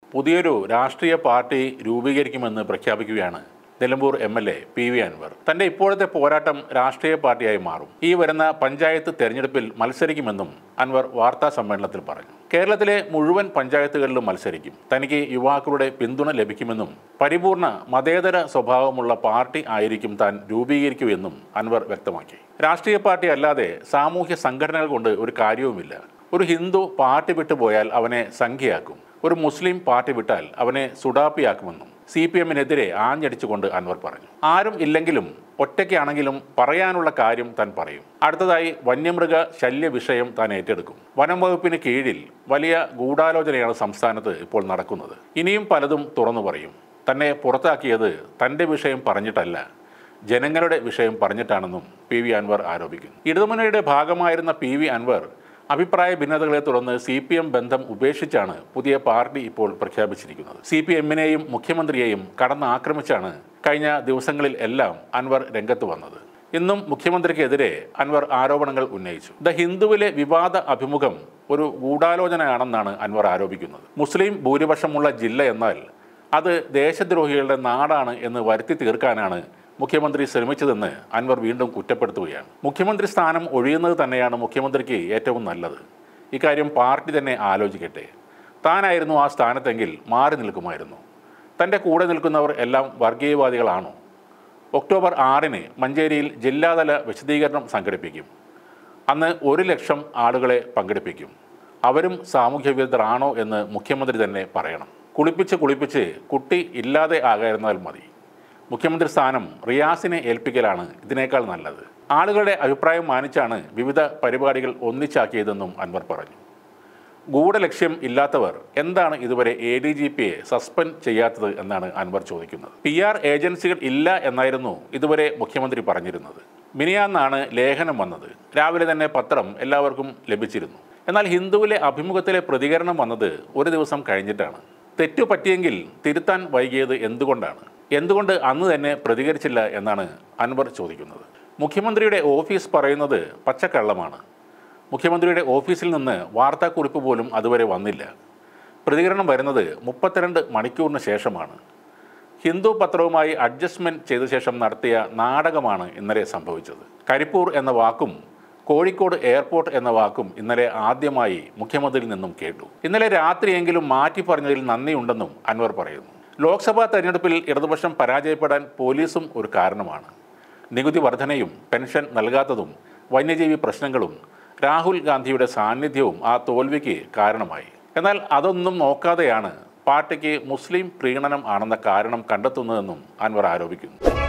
പുതിയൊരു രാഷ്ട്രീയ പാർട്ടി രൂപീകരിക്കുമെന്ന് പ്രഖ്യാപിക്കുകയാണ് നിലമ്പൂർ MLA PV അൻവർ. തന്റെ ഇപ്പോഴത്തെ പോരാട്ടം രാഷ്ട്രീയ പാർട്ടിയായി മാറും. ഈ വരുന്ന പഞ്ചായത്ത് തെരഞ്ഞെടുപ്പിൽ മത്സരിക്കുമെന്നും അൻവർ വാർത്താ സമ്മേളനത്തിൽ പറഞ്ഞു. കേരളത്തിലെ മുഴുവൻ പഞ്ചായത്തുകളിലും മത്സരിക്കും. തനിക്ക് യുവാക്കളുടെ പിന്തുണ ലഭിക്കുമെന്നും പരിപൂർണ മതേതര സ്വഭാവമുള്ള പാർട്ടി ആയിരിക്കും താൻ രൂപീകരിക്കുമെന്നും അൻവർ വ്യക്തമാക്കി. രാഷ്ട്രീയ പാർട്ടി അല്ലാതെ സാമൂഹ്യ സംഘടനകൾ കൊണ്ട് ഒരു കാര്യവുമില്ല. ഒരു ഹിന്ദു പാർട്ടി വിട്ടുപോയാൽ അവനെ സംഖ്യയാക്കും. ഒരു മുസ്ലിം പാർട്ടി വിട്ടാൽ അവനെ സുഡാപ്പിയാക്കുമെന്നും CPM-നെതിരെ ആഞ്ഞടിച്ചുകൊണ്ട് അൻവർ പറഞ്ഞു. ആരും ഇല്ലെങ്കിലും ഒറ്റയ്ക്കാണെങ്കിലും പറയാനുള്ള കാര്യം താൻ പറയും. അടുത്തതായി വന്യമൃഗ ശല്യ വിഷയം താൻ ഏറ്റെടുക്കും. വനം വകുപ്പിന് കീഴിൽ വലിയ ഗൂഢാലോചനയാണ് സംസ്ഥാനത്ത് ഇപ്പോൾ നടക്കുന്നത്. ഇനിയും പലതും തുറന്നു പറയും. തന്നെ പുറത്താക്കിയത് തൻ്റെ വിഷയം പറഞ്ഞിട്ടല്ല, ജനങ്ങളുടെ വിഷയം പറഞ്ഞിട്ടാണെന്നും PV അൻവർ ആരോപിക്കുന്നു. ഇടതുമുന്നണിയുടെ ഭാഗമായിരുന്ന PV അൻവർ അഭിപ്രായ ഭിന്നതകളെ തുടർന്ന് CPM ബന്ധം ഉപേക്ഷിച്ചാണ് പുതിയ പാർട്ടി ഇപ്പോൾ പ്രഖ്യാപിച്ചിരിക്കുന്നത്. CPM-നെയും മുഖ്യമന്ത്രിയെയും കടന്നാക്രമിച്ചാണ് കഴിഞ്ഞ ദിവസങ്ങളിൽ എല്ലാം അൻവർ രംഗത്ത് വന്നത്. ഇന്നും മുഖ്യമന്ത്രിക്കെതിരെ അൻവർ ആരോപണങ്ങൾ ഉന്നയിച്ചു. ദ ഹിന്ദുവിലെ വിവാദ അഭിമുഖം ഒരു ഗൂഢാലോചനയാണെന്നാണ് അൻവർ ആരോപിക്കുന്നത്. മുസ്ലിം ഭൂരിപക്ഷമുള്ള ജില്ല എന്നാൽ അത് ദേശദ്രോഹികളുടെ നാടാണ് എന്ന് വരുത്തി തീർക്കാനാണ് മുഖ്യമന്ത്രി ശ്രമിച്ചതെന്ന് അൻവർ വീണ്ടും കുറ്റപ്പെടുത്തുകയാണ്. മുഖ്യമന്ത്രി സ്ഥാനം ഒഴിയുന്നത് തന്നെയാണ് മുഖ്യമന്ത്രിക്ക് ഏറ്റവും നല്ലത്. ഇക്കാര്യം പാർട്ടി തന്നെ ആലോചിക്കട്ടെ. താനായിരുന്നു ആ സ്ഥാനത്തെങ്കിൽ മാറി നിൽക്കുമായിരുന്നു. തൻ്റെ കൂടെ നിൽക്കുന്നവർ എല്ലാം വർഗീയവാദികളാണോ? ഒക്ടോബർ 6-ന് മഞ്ചേരിയിൽ ജില്ലാതല വിശദീകരണം സംഘടിപ്പിക്കും. അന്ന് 1 ലക്ഷം ആളുകളെ പങ്കെടുപ്പിക്കും. അവരും സാമൂഹ്യ വിരുദ്ധരാണോ എന്ന് മുഖ്യമന്ത്രി തന്നെ പറയണം. കുളിപ്പിച്ച് കുട്ടി ഇല്ലാതെ ആകാതിരുന്നാൽ മതി. മുഖ്യമന്ത്രി സ്ഥാനം റിയാസിനെ ഏൽപ്പിക്കലാണ് ഇതിനേക്കാൾ നല്ലത്. ആളുകളുടെ അഭിപ്രായം മാനിച്ചാണ് വിവിധ പരിപാടികൾ ഒന്നിച്ചാക്കിയതെന്നും അൻവർ പറഞ്ഞു. ഗൂഢലക്ഷ്യം ഇല്ലാത്തവർ എന്താണ് ഇതുവരെ ADGPയെ സസ്പെൻഡ് ചെയ്യാത്തത് എന്നാണ് അൻവർ ചോദിക്കുന്നത്. PR ഏജൻസികൾ ഇല്ല എന്നായിരുന്നു ഇതുവരെ മുഖ്യമന്ത്രി പറഞ്ഞിരുന്നത്. മിനിയാന്നാണ് ലേഖനം വന്നത്. രാവിലെ തന്നെ പത്രം എല്ലാവർക്കും ലഭിച്ചിരുന്നു. എന്നാൽ ഹിന്ദുവിലെ അഭിമുഖത്തിലെ പ്രതികരണം വന്നത് ഒരു ദിവസം കഴിഞ്ഞിട്ടാണ്. തെറ്റു പറ്റിയെങ്കിൽ തിരുത്താൻ വൈകിയത് എന്തുകൊണ്ട് അന്ന് തന്നെ പ്രതികരിച്ചില്ല എന്നാണ് അൻവർ ചോദിക്കുന്നത്. മുഖ്യമന്ത്രിയുടെ ഓഫീസ് പറയുന്നത് പച്ചക്കള്ളമാണ്. മുഖ്യമന്ത്രിയുടെ ഓഫീസിൽ നിന്ന് വാർത്താക്കുറിപ്പ് പോലും അതുവരെ വന്നില്ല. പ്രതികരണം വരുന്നത് 32 മണിക്കൂറിന് ശേഷമാണ്. ഹിന്ദു പത്രവുമായി അഡ്ജസ്റ്റ്മെൻറ്റ് ചെയ്ത ശേഷം നടത്തിയ നാടകമാണ് ഇന്നലെ സംഭവിച്ചത്. കരിപ്പൂർ എന്ന വാക്കും കോഴിക്കോട് എയർപോർട്ട് എന്ന വാക്കും ഇന്നലെ ആദ്യമായി മുഖ്യമന്ത്രിയിൽ നിന്നും കേട്ടു. ഇന്നലെ രാത്രിയെങ്കിലും മാറ്റി പറഞ്ഞതിൽ നന്ദിയുണ്ടെന്നും അൻവർ പറയുന്നു. ലോക്സഭാ തെരഞ്ഞെടുപ്പിൽ ഇടതുപക്ഷം പരാജയപ്പെടാൻ പോലീസും ഒരു കാരണമാണ്. നികുതി വർധനയും പെൻഷൻ നൽകാത്തതും വന്യജീവി പ്രശ്നങ്ങളും രാഹുൽ ഗാന്ധിയുടെ സാന്നിധ്യവും ആ തോൽവിക്ക് കാരണമായി. എന്നാൽ അതൊന്നും നോക്കാതെയാണ് പാർട്ടിക്ക് മുസ്ലിം പ്രീണനം ആണെന്ന കാരണം കണ്ടെത്തുന്നതെന്നും അൻവർ ആരോപിക്കുന്നു.